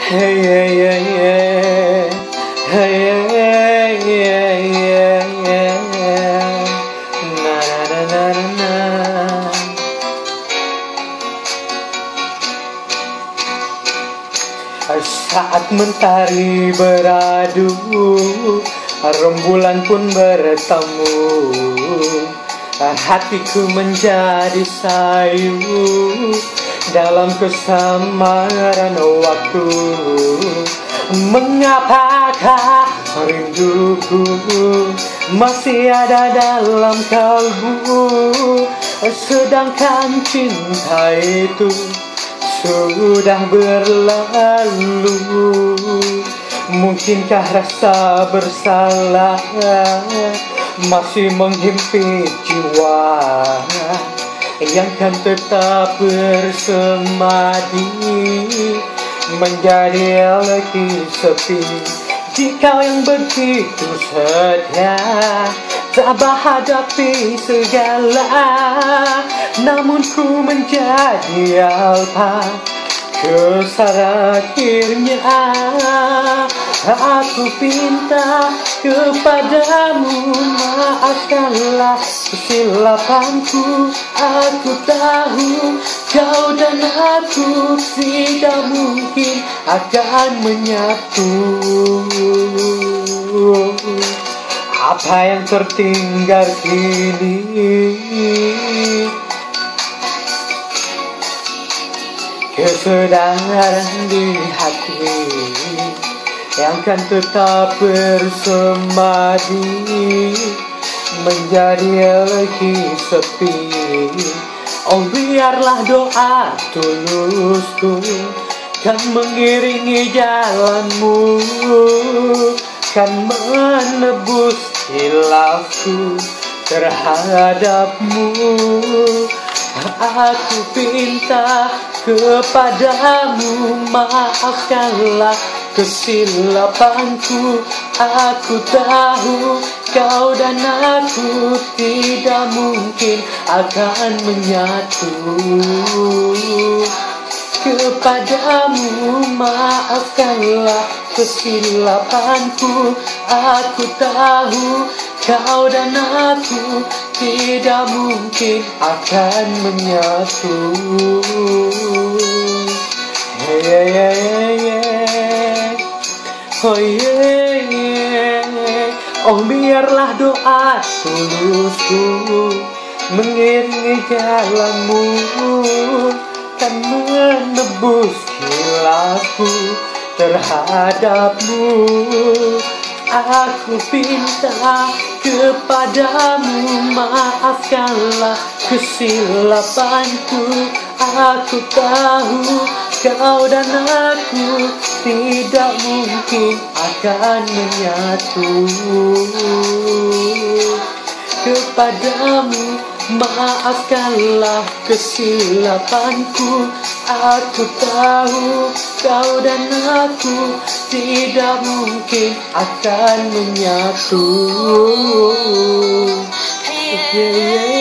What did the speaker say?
Hey, yeah, yeah, yeah. Hey, yeah, yeah, yeah, yeah. Na na na na na. Saat mentari beradu, rembulan pun bertemu, hatiku menjadi sayu dalam kesamaran waktu. Mengapakah rinduku masih ada dalam kalbu, sedangkan cinta itu sudah berlalu. Mungkinkah rasa bersalah masih menghimpit jiwa yang kan tetap bersemadi menjadi lagi sepi. Jika yang begitu setia tak berhadapi segala, namun ku menjadi apa kesal akhirnya. Aku pinta kepadamu, maafkanlah kesilapanku. Aku tahu kau dan aku tidak mungkin akan menyatu. Apa yang tertinggal kini? Kesedaran di hati yang kan tetap bersemadi menjadi lagi sepi. Oh, biarlah doa tulusku kan mengiringi jalanmu, kan menebus hilafku terhadapmu. Aku pinta kepadamu, maafkanlah kesilapanku. Aku tahu kau dan aku tidak mungkin akan menyatu. Kepadamu, maafkanlah kesilapanku. Aku tahu kau dan aku tidak mungkin akan menyatu. Hey, yeah, yeah, yeah. Oh, yeah, yeah. Oh, biarlah doa tulusku mengiringi jalanmu, kan menebus khilafku terhadapmu. Aku pinta kepadamu, maafkanlah kesilapanku. Aku tahu kau dan aku tidak mungkin akan menyatu. Kepadamu, maafkanlah kesilapanku. Aku tahu kau dan aku tidak mungkin akan menyatu. Yeah, yeah.